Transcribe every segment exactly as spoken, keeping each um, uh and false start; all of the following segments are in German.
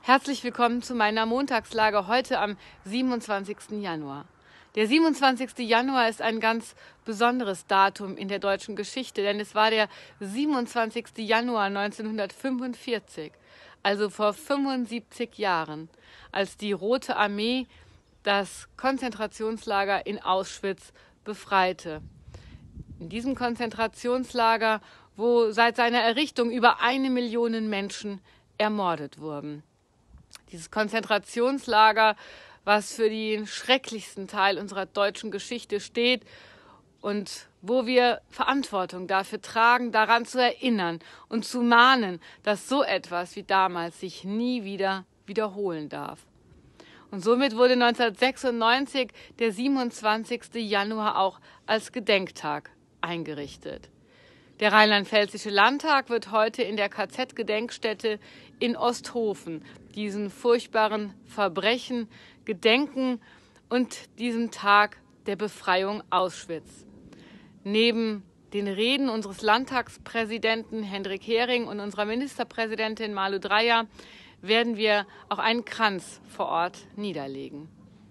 Herzlich willkommen zu meiner Montagslage heute am siebenundzwanzigsten Januar. Der siebenundzwanzigste Januar ist ein ganz besonderes Datum in der deutschen Geschichte, denn es war der siebenundzwanzigste Januar neunzehnhundertfünfundvierzig, also vor fünfundsiebzig Jahren, als die Rote Armee das Konzentrationslager in Auschwitz befreite. In diesem Konzentrationslager, wo seit seiner Errichtung über eine Million Menschen ermordet wurden. Dieses Konzentrationslager, was für den schrecklichsten Teil unserer deutschen Geschichte steht und wo wir Verantwortung dafür tragen, daran zu erinnern und zu mahnen, dass so etwas wie damals sich nie wieder wiederholen darf. Und somit wurde neunzehnhundertsechsundneunzig der siebenundzwanzigste Januar auch als Gedenktag eingerichtet. Der Rheinland-Pfälzische Landtag wird heute in der K Z-Gedenkstätte in Osthofen diesen furchtbaren Verbrechen gedenken und diesem Tag der Befreiung Auschwitz. Neben den Reden unseres Landtagspräsidenten Hendrik Hering und unserer Ministerpräsidentin Malu Dreyer werden wir auch einen Kranz vor Ort niederlegen.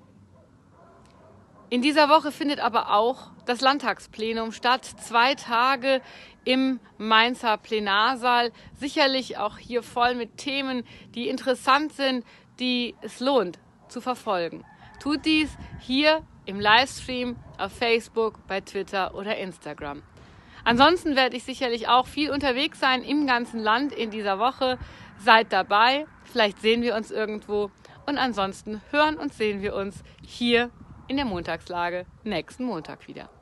In dieser Woche findet aber auch das Landtagsplenum statt, zwei Tage im Mainzer Plenarsaal, sicherlich auch hier voll mit Themen, die interessant sind, die es lohnt zu verfolgen. Tut dies hier im Livestream auf Facebook, bei Twitter oder Instagram. Ansonsten werde ich sicherlich auch viel unterwegs sein im ganzen Land in dieser Woche. Seid dabei, vielleicht sehen wir uns irgendwo und ansonsten hören und sehen wir uns hier in der Montagslage nächsten Montag wieder.